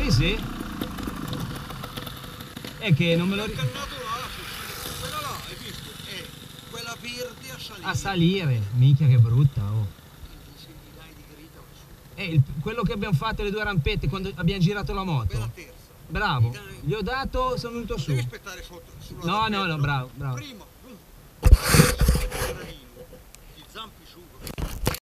Sì, sì. È che non me lo ricordo. Quella là, hai visto? È quella verde a salire. A salire, minchia che brutta, oh. Se gli dai di grida va su. Quello che abbiamo fatto, le due rampette quando abbiamo girato la moto. Quella terza. Bravo, gli ho dato, sono venuto Non su. devi aspettare sotto, sulla No, rampetta, no, no, bravo, bravo. Prima, ti zampi su.